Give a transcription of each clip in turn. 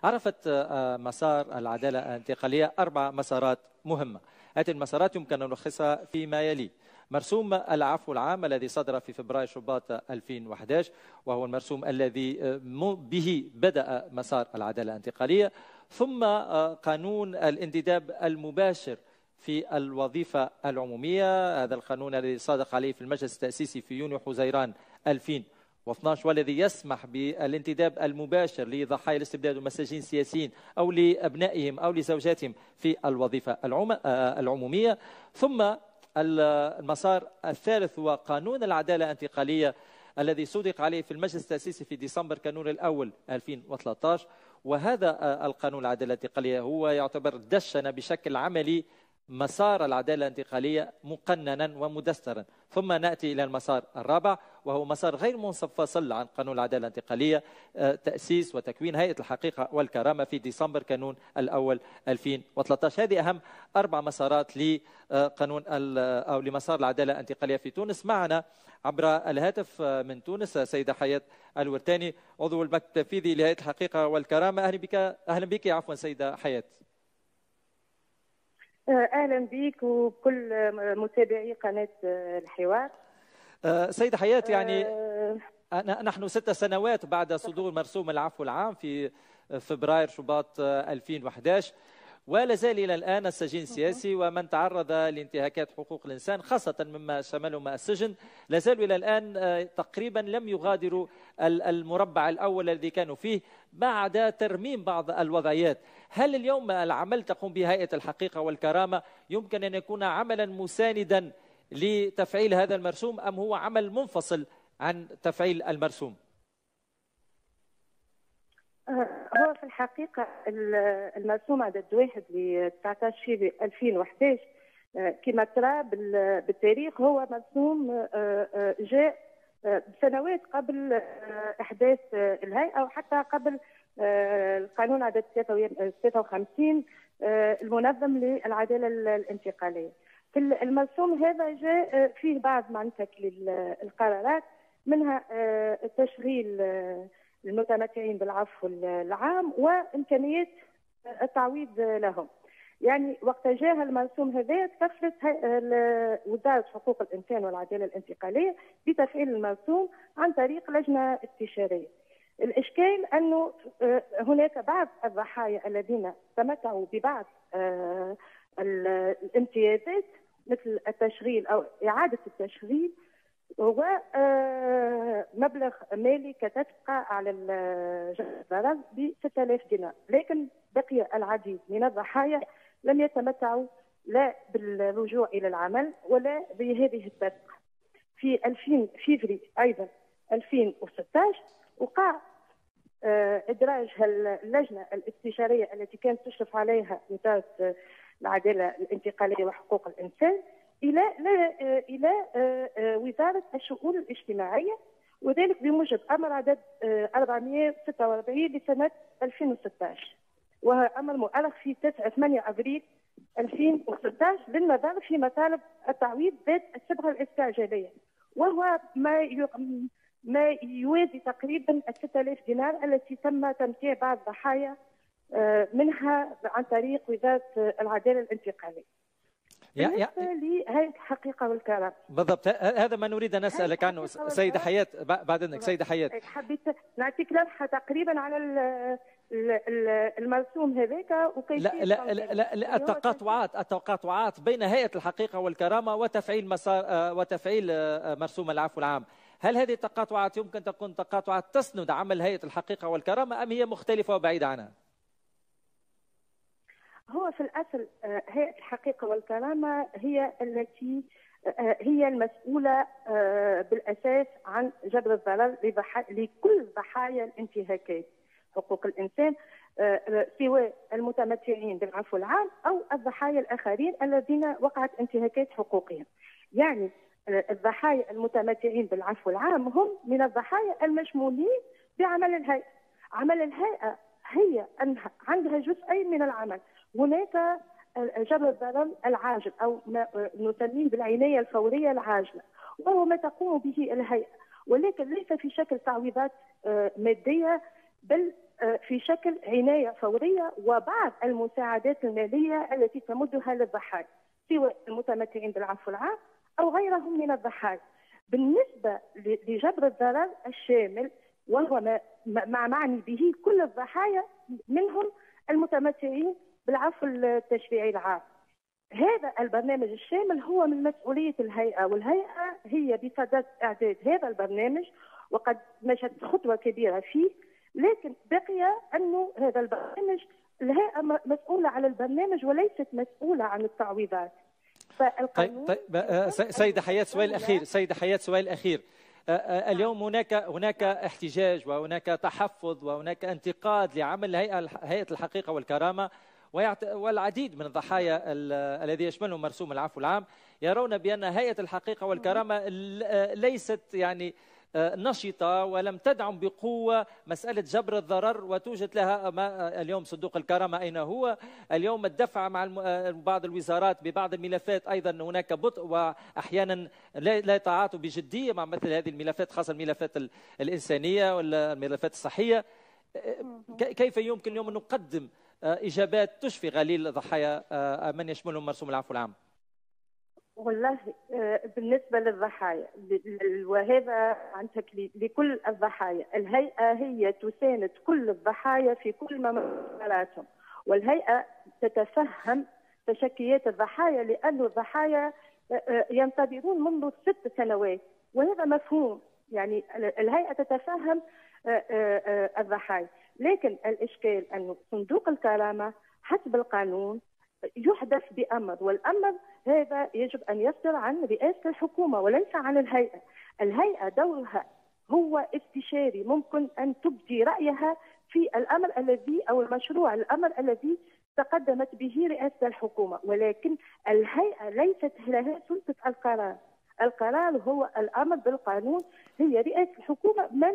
عرفت مسار العدالة الانتقالية 4 مسارات مهمة. هذه المسارات يمكن أن نلخصها فيما يلي: مرسوم العفو العام الذي صدر في فبراير شباط 2011، وهو المرسوم الذي به بدأ مسار العدالة الانتقالية، ثم قانون الانتداب المباشر في الوظيفة العمومية، هذا القانون الذي صادق عليه في المجلس التأسيسي في يونيو حزيران 2012، والذي يسمح بالانتداب المباشر لضحايا الاستبداد والمساجين السياسيين أو لأبنائهم أو لزوجاتهم في الوظيفة العمومية. ثم المسار الثالث هو قانون العدالة الانتقالية الذي صدق عليه في المجلس التأسيسي في ديسمبر كانون الأول 2013، وهذا القانون العدالة الانتقالية هو يعتبر دشن بشكل عملي مسار العدالة الانتقالية مقننا ومدسترا. ثم نأتي إلى المسار الرابع، وهو مسار غير منفصل عن قانون العدالة الانتقالية، تأسيس وتكوين هيئة الحقيقة والكرامة في ديسمبر كانون الأول 2013. هذه أهم 4 مسارات لقانون أو لمسار العدالة الانتقالية في تونس. معنا عبر الهاتف من تونس سيدة حياة الورتاني، عضو المكتب التنفيذي لهيئة الحقيقة والكرامة. أهلا بك عفوا سيدة حياة. اهلا بك وكل متابعي قناه الحوار. سيدة حياة، يعني نحن 6 سنوات بعد صدور مرسوم العفو العام في فبراير شباط 2011، ولا زال إلى الآن السجين السياسي ومن تعرض لانتهاكات حقوق الإنسان خاصة مما شملهم السجن لا زالوا إلى الآن تقريبا لم يغادروا المربع الأول الذي كانوا فيه بعد ترميم بعض الوضعيات. هل اليوم العمل تقوم به هيئة الحقيقة والكرامة يمكن أن يكون عملا مساندا لتفعيل هذا المرسوم، أم هو عمل منفصل عن تفعيل المرسوم؟ هو في الحقيقة المرسوم عدد 1 ل 19 فيفري 2011 كما ترى بالتاريخ هو مرسوم جاء سنوات قبل إحداث الهيئة وحتى قبل القانون عدد 53 المنظم للعدالة الانتقالية. في المرسوم هذا جاء فيه بعض معناتها القرارات، منها تشغيل المتمتعين بالعفو العام وإمكانية التعويض لهم. يعني وقت جاء المرسوم هذا تكفلت وزارة حقوق الإنسان والعدالة الانتقالية بتفعيل المرسوم عن طريق لجنة استشارية. الإشكال أنه هناك بعض الضحايا الذين تمتعوا ببعض الامتيازات مثل التشغيل أو إعادة التشغيل، هو مبلغ مالي كتبقى على الضرر ب 6000 دينار، لكن بقي العديد من الضحايا لم يتمتعوا لا بالرجوع إلى العمل ولا بهذه الطريقة. في 2000 فيفري أيضا 2016 وقع إدراج اللجنة الاستشارية التي كانت تشرف عليها وزارة العدالة الانتقالية وحقوق الإنسان إلى وزارة الشؤون الاجتماعية، وذلك بموجب أمر عدد 446 لسنة 2016، وهو أمر مؤرخ في 8 أبريل 2016 للنظر في مطالب التعويض ذات الصبغة الاستعجالية، وهو ما يوازي تقريبا 6000 دينار التي تم تمتيع بعض الضحايا منها عن طريق وزارة العدالة الانتقالية. بالنسبة لهيئة الحقيقة والكرامة بالضبط، هذا ما نريد أن نسألك عنه سيدة حياة. بعد إذنك سيدة حياة، حبيت نعطيك لمحة تقريبا على المرسوم هذاك وكيفية لا التقاطعات بين هيئة الحقيقة والكرامة وتفعيل مرسوم العفو العام. هل هذه التقاطعات يمكن تكون تقاطعات تسند عمل هيئة الحقيقة والكرامة أم هي مختلفة وبعيدة عنها؟ هو في الأصل هيئة الحقيقة والكرامة هي التي هي المسؤولة بالأساس عن جبر الضرر لكل ضحايا الانتهاكات حقوق الإنسان، سواء المتمتعين بالعفو العام أو الضحايا الآخرين الذين وقعت انتهاكات حقوقهم. يعني الضحايا المتمتعين بالعفو العام هم من الضحايا المشمولين بعمل الهيئة. عمل الهيئة هي أنها عندها جزئين من العمل، هناك جبر الضرر العاجل أو ما نسميه بالعناية الفورية العاجلة، وهو ما تقوم به الهيئة، ولكن ليس في شكل تعويضات مادية بل في شكل عناية فورية وبعض المساعدات المالية التي تمدها للضحايا سواء المتمتعين بالعفو العام أو غيرهم من الضحايا. بالنسبة لجبر الضرر الشامل وهو ما معني به كل الضحايا منهم المتمتعين بالعفو التشريعي العام، هذا البرنامج الشامل هو من مسؤولية الهيئة، والهيئة هي بصدد إعداد هذا البرنامج وقد مشت خطوة كبيرة فيه، لكن بقي أنه هذا البرنامج الهيئة مسؤولة على البرنامج وليست مسؤولة عن التعويضات. طيب سيدة حياة سؤال أخير. اليوم هناك احتجاج وهناك تحفظ وهناك انتقاد لعمل هيئة الحقيقة والكرامة، والعديد من الضحايا الذي يشملهم مرسوم العفو العام يرون بأن هيئة الحقيقة والكرامة ليست يعني نشطة ولم تدعم بقوة مسألة جبر الضرر، وتوجد لها اليوم صندوق الكرامة أين هو اليوم، الدفع مع بعض الوزارات ببعض الملفات أيضا هناك بطء وأحيانا لا يتعاطوا بجدية مع مثل هذه الملفات، خاصة الملفات الإنسانية والملفات الصحية. كيف يمكن اليوم أن نقدم إجابات تشفي غليل ضحايا من يشملهم مرسوم العفو العام؟ والله بالنسبة للضحايا وهذا عن تكليف لكل الضحايا، الهيئة هي تساند كل الضحايا في كل ممارساتهم، والهيئة تتفهم تشكيات الضحايا لأن الضحايا ينتظرون منذ 6 سنوات، وهذا مفهوم، يعني الهيئة تتفهم الضحايا، لكن الإشكال أن صندوق الكرامة حسب القانون يحدث بأمر، والأمر هذا يجب أن يصدر عن رئاسة الحكومة وليس عن الهيئة. الهيئة دورها هو استشاري، ممكن أن تبدي رأيها في الأمر الذي أو المشروع الأمر الذي تقدمت به رئاسة الحكومة، ولكن الهيئة ليست لها سلطة القرار. القرار هو الأمر بالقانون، هي رئاسة الحكومة من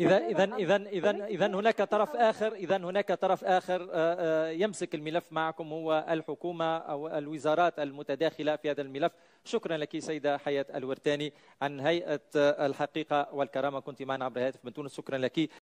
إذا هناك طرف آخر يمسك الملف معكم هو الحكومة أو الوزارات المتداخلة في هذا الملف. شكرا لك سيدة حياة الورتاني عن هيئة الحقيقة والكرامة، كنت معنا عبر الهاتف من تونس، شكرا لك.